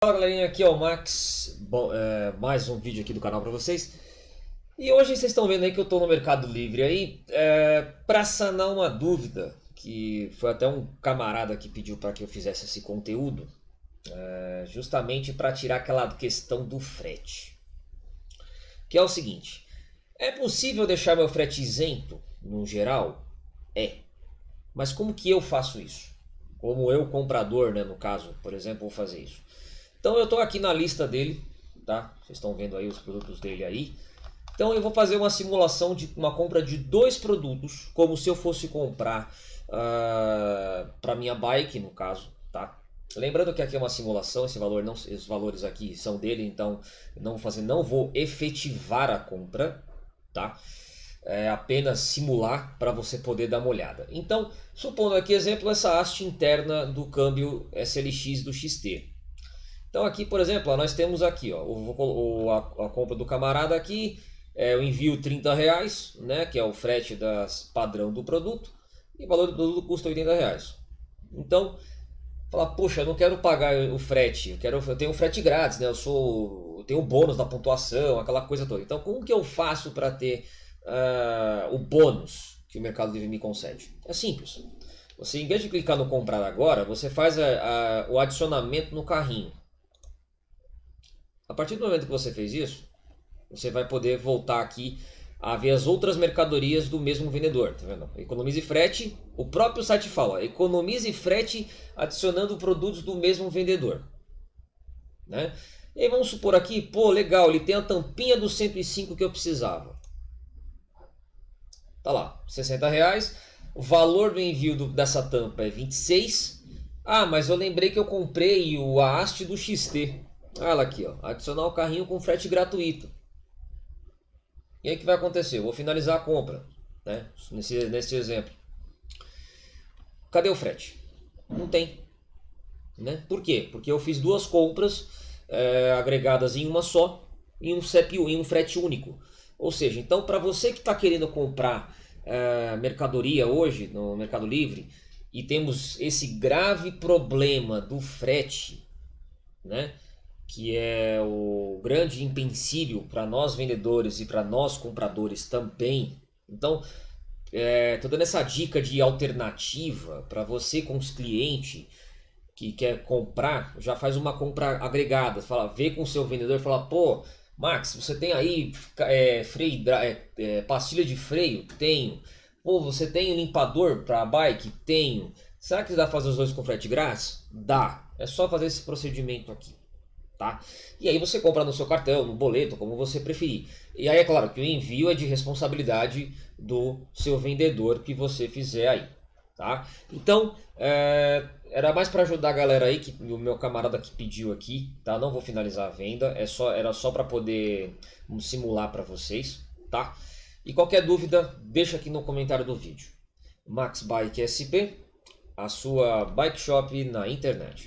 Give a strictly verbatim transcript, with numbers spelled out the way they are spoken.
Fala galerinha, aqui é o Max. Bom, é, mais um vídeo aqui do canal para vocês. E hoje vocês estão vendo aí que eu estou no Mercado Livre aí, é, para sanar uma dúvida que foi até um camarada que pediu para que eu fizesse esse conteúdo, é, justamente para tirar aquela questão do frete. Que é o seguinte: é possível deixar meu frete isento no geral? É. Mas como que eu faço isso? Como eu, comprador, né, no caso, por exemplo, vou fazer isso? Então eu estou aqui na lista dele, tá? Vocês estão vendo aí os produtos dele aí. Então eu vou fazer uma simulação de uma compra de dois produtos, como se eu fosse comprar uh, para minha bike, no caso, tá? Lembrando que aqui é uma simulação, esse valor não, esses valores aqui são dele, então não vou fazer, não vou efetivar a compra, tá? É apenas simular para você poder dar uma olhada. Então, supondo aqui exemplo essa haste interna do câmbio S L X do X T. Então aqui, por exemplo, ó, nós temos aqui ó, o, o, a, a compra do camarada aqui, é, o envio trinta reais, né, que é o frete das, padrão do produto, e o valor do produto custa oitenta reais. Então, falar, poxa, eu não quero pagar o frete, eu, quero, eu tenho um frete grátis, né, eu, sou, eu tenho o bônus da pontuação, aquela coisa toda. Então como que eu faço para ter uh, o bônus que o Mercado Livre me concede? É simples. Você, em vez de clicar no comprar agora, você faz a, a, o adicionamento no carrinho. A partir do momento que você fez isso, você vai poder voltar aqui a ver as outras mercadorias do mesmo vendedor, tá vendo? Economize frete, o próprio site fala, economize frete adicionando produtos do mesmo vendedor, né? E aí vamos supor aqui, pô, legal, ele tem a tampinha do cento e cinco que eu precisava. Tá lá, sessenta reais, o valor do envio do, dessa tampa é vinte e seis. Ah, mas eu lembrei que eu comprei o a haste do X T. Olha aqui, ó, adicionar o carrinho com frete gratuito. E aí o que vai acontecer? Eu vou finalizar a compra, né? Nesse, nesse exemplo. Cadê o frete? Não tem, né? Por quê? Porque eu fiz duas compras é, agregadas em uma só, em um C E P U, em um frete único. Ou seja, então para você que está querendo comprar é, mercadoria hoje no Mercado Livre e temos esse grave problema do frete, né? Que é o grande empecilho para nós vendedores e para nós compradores também. Então, estou dando essa dica de alternativa para você com os clientes que quer comprar, já faz uma compra agregada, fala, vê com o seu vendedor e fala, pô, Max, você tem aí é, freio, é, é, pastilha de freio? Tenho. Pô, você tem limpador para bike? Tenho. Será que dá para fazer os dois com frete grátis? Dá. É só fazer esse procedimento aqui. Tá? E aí você compra no seu cartão, no boleto, como você preferir. E aí é claro que o envio é de responsabilidade do seu vendedor que você fizer aí. Tá? Então, é, era mais para ajudar a galera aí, que o meu camarada que pediu aqui, tá? Não vou finalizar a venda, é só, era só para poder simular para vocês, tá? E qualquer dúvida, deixa aqui no comentário do vídeo. Max Bike S P, a sua bike shop na internet.